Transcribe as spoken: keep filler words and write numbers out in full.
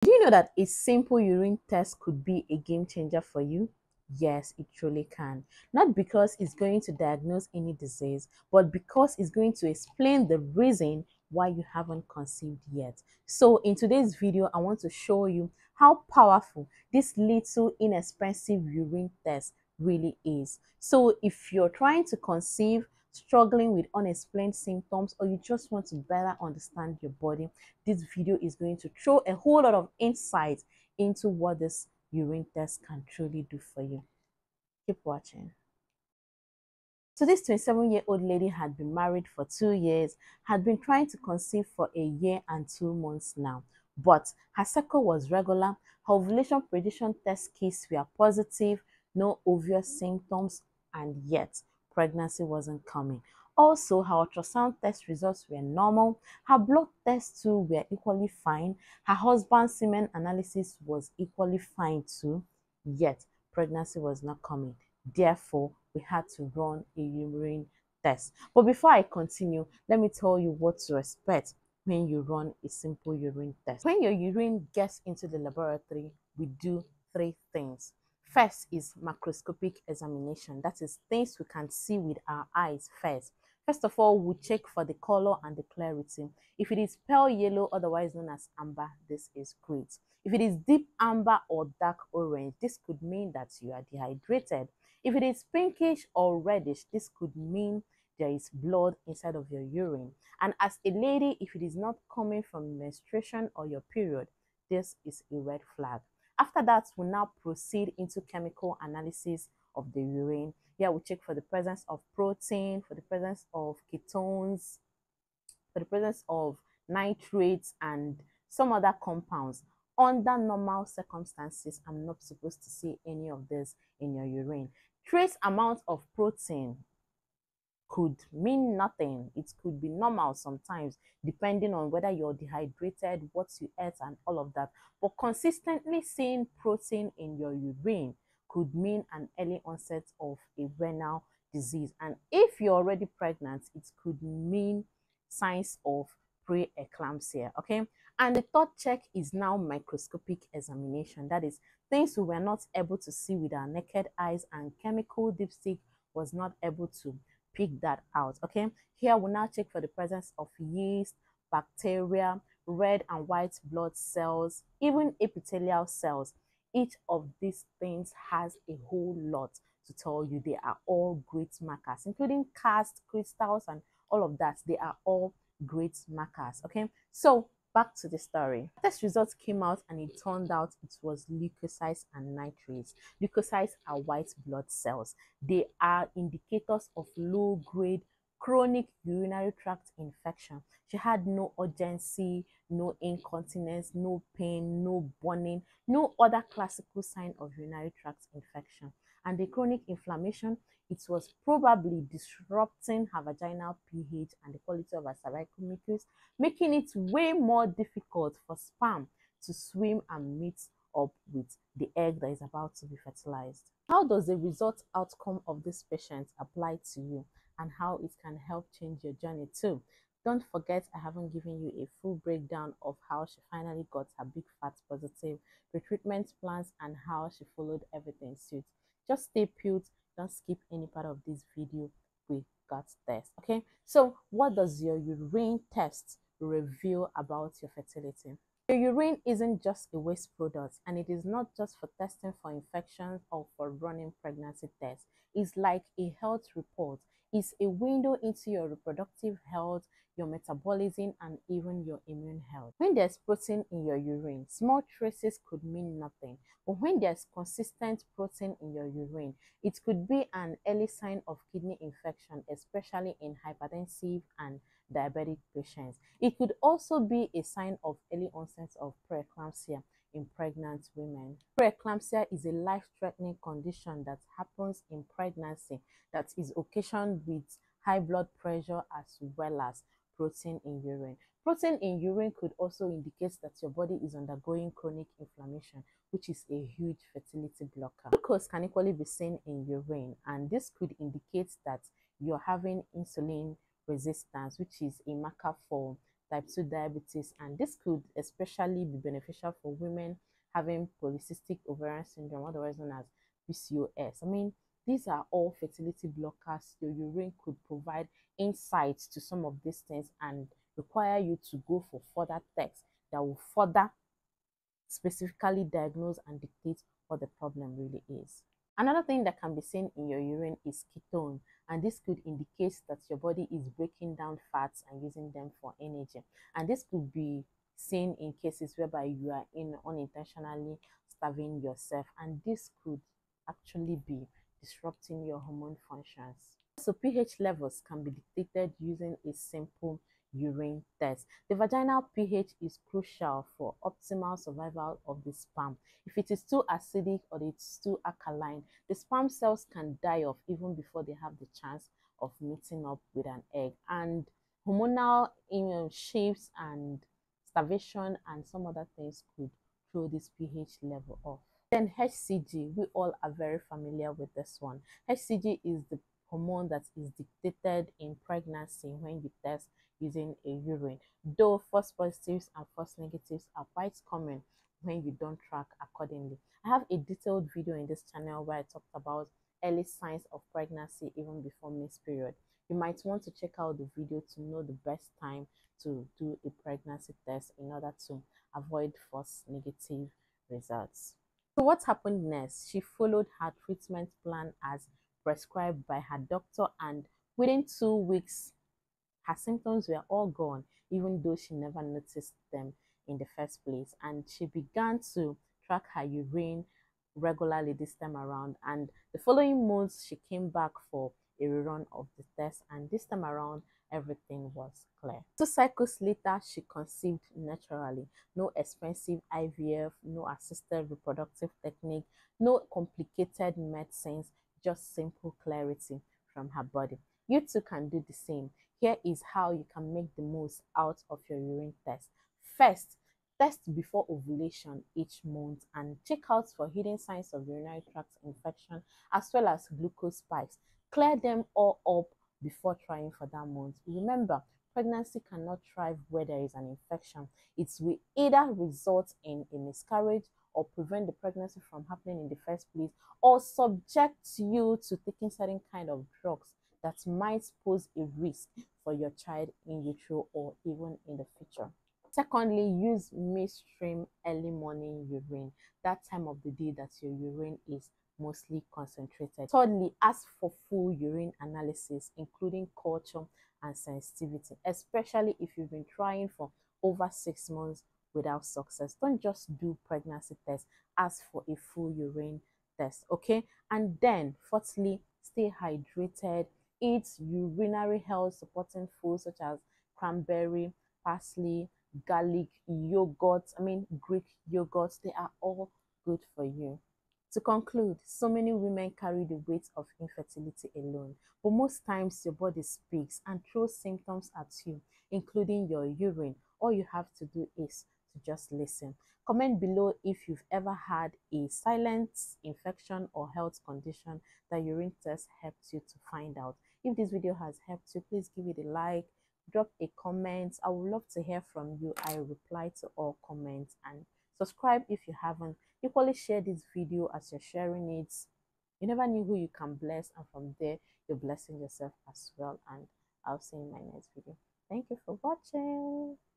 Do you know that a simple urine test could be a game changer for you? Yes, it truly can. Not because it's going to diagnose any disease, but because it's going to explain the reason why you haven't conceived yet. So in today's video, I want to show you how powerful this little inexpensive urine test really is. So if you're trying to conceive, struggling with unexplained symptoms, or you just want to better understand your body, this video is going to throw a whole lot of insight into what this urine test can truly do for you. Keep watching. So this twenty-seven-year-old lady had been married for two years, had been trying to conceive for a year and two months now. But her cycle was regular, her ovulation prediction test kits were positive, no obvious symptoms, and yet pregnancy wasn't coming. Also, her ultrasound test results were normal, her blood tests too were equally fine, her husband's semen analysis was equally fine too, yet pregnancy was not coming. Therefore, we had to run a urine test. But before I continue, let me tell you what to expect when you run a simple urine test. When your urine gets into the laboratory, we do three things. First is macroscopic examination. That is things we can see with our eyes first. First of all, we check for the color and the clarity. If it is pale yellow, otherwise known as amber, this is great. If it is deep amber or dark orange, this could mean that you are dehydrated. If it is pinkish or reddish, this could mean there is blood inside of your urine. And as a lady, if it is not coming from menstruation or your period, this is a red flag. After that, we now proceed into chemical analysis of the urine. Here we check for the presence of protein, for the presence of ketones, for the presence of nitrates and some other compounds. Under normal circumstances, I'm not supposed to see any of this in your urine. Trace amount of protein could mean nothing. It could be normal sometimes, depending on whether you're dehydrated, what you ate, and all of that. But consistently seeing protein in your urine could mean an early onset of a renal disease. And if you're already pregnant, it could mean signs of pre-eclampsia. Okay. And the third check is now microscopic examination. That is things we were not able to see with our naked eyes, and chemical dipstick was not able to pick that out. Okay, here we now check for the presence of yeast, bacteria, red and white blood cells, even epithelial cells. Each of these things has a whole lot to tell you. They are all great markers, including cast crystals and all of that. They are all great markers. Okay, so back to the story. Test results came out and it turned out it was leukocytes and nitrates. Leukocytes are white blood cells. They are indicators of low-grade chronic urinary tract infection. She had no urgency, no incontinence, no pain, no burning, no other classical sign of urinary tract infection. And the chronic inflammation, it was probably disrupting her vaginal pH and the quality of her cervical mucus, making it way more difficult for sperm to swim and meet up with the egg that is about to be fertilized. How does the result outcome of this patient apply to you, and how it can help change your journey too? Don't forget, I haven't given you a full breakdown of how she finally got her big fat positive, the treatment plans, and how she followed everything suit. Just stay put, don't skip any part of this video. We got test. Okay, so what does your urine test reveal about your fertility? Your urine isn't just a waste product, and it is not just for testing for infections or for running pregnancy tests. It's like a health report. It's a window into your reproductive health, your metabolism, and even your immune health. When there's protein in your urine, small traces could mean nothing. But when there's consistent protein in your urine, it could be an early sign of kidney infection, especially in hypertensive and diabetic patients. It could also be a sign of early onset of preeclampsia in pregnant women. Preeclampsia is a life-threatening condition that happens in pregnancy that is occasioned with high blood pressure as well as protein in urine. Protein in urine could also indicate that your body is undergoing chronic inflammation, which is a huge fertility blocker. Glucose can equally be seen in urine, and this could indicate that you're having insulin resistance, which is a marker for type two diabetes, and this could especially be beneficial for women having polycystic ovarian syndrome, otherwise known as P C O S. I mean, these are all fertility blockers. Your urine could provide insights to some of these things and require you to go for further tests that will further specifically diagnose and dictate what the problem really is. Another thing that can be seen in your urine is ketone, and this could indicate that your body is breaking down fats and using them for energy. And this could be seen in cases whereby you are in unintentionally starving yourself, and this could actually be disrupting your hormone functions. So pH levels can be dictated using a simple urine test. The vaginal pH is crucial for optimal survival of the sperm. If it is too acidic or it's too alkaline, the sperm cells can die off even before they have the chance of meeting up with an egg. And hormonal immune shifts and starvation and some other things could throw this pH level off. Then H C G, we all are very familiar with this one. H C G is the hormone that is dictated in pregnancy when you test using a urine, though false positives and false negatives are quite common when you don't track accordingly. I have a detailed video in this channel where I talked about early signs of pregnancy even before missed period. You might want to check out the video to know the best time to do a pregnancy test in order to avoid false negative results. So what happened next? She followed her treatment plan as prescribed by her doctor, and within two weeks her symptoms were all gone, even though she never noticed them in the first place. And she began to track her urine regularly this time around, and the following months she came back for a rerun of the test, and this time around everything was clear. Two cycles later, she conceived naturally. No expensive I V F, no assisted reproductive technique, no complicated medicines, just simple clarity from her body. You too can do the same. Here is how you can make the most out of your urine test. First, test before ovulation each month and check out for hidden signs of urinary tract infection as well as glucose spikes. Clear them all up before trying for that month. Remember, pregnancy cannot thrive where there is an infection. It will either result in a miscarriage or prevent the pregnancy from happening in the first place, or subject you to taking certain kind of drugs that might pose a risk for your child in utero or even in the future. Secondly, use midstream early morning urine, that time of the day that your urine is mostly concentrated. Thirdly, ask for full urine analysis, including culture and sensitivity, especially if you've been trying for over six months without success. Don't just do pregnancy tests, ask for a full urine test, okay? And then fourthly, stay hydrated. Eat urinary health supporting foods such as cranberry, parsley, garlic, yogurt, I mean Greek yogurts. They are all good for you. To conclude, so many women carry the weight of infertility alone, but most times your body speaks and throws symptoms at you, including your urine. All you have to do is to just listen. Comment below if you've ever had a silent infection or health condition that urine test helped you to find out. If this video has helped you, please give it a like, drop a comment. I would love to hear from you. I reply to all comments, and subscribe if you haven't. Equally share this video as you're sharing it. You never knew who you can bless, and from there you're blessing yourself as well. And I'll see you in my next video. Thank you for watching.